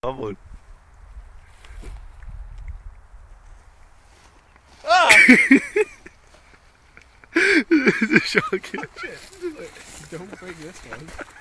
Come on. Ah! The shark. Don't break this one.